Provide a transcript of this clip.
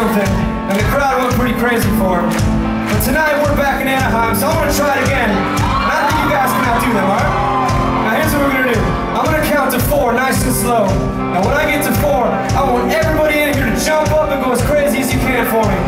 something, and the crowd went pretty crazy for him. But tonight we're back in Anaheim, so I'm gonna try it again. And I think you guys can outdo them, alright? Now here's what we're gonna do. I'm gonna count to 4, nice and slow. Now when I get to 4, I want everybody in here to jump up and go as crazy as you can for me.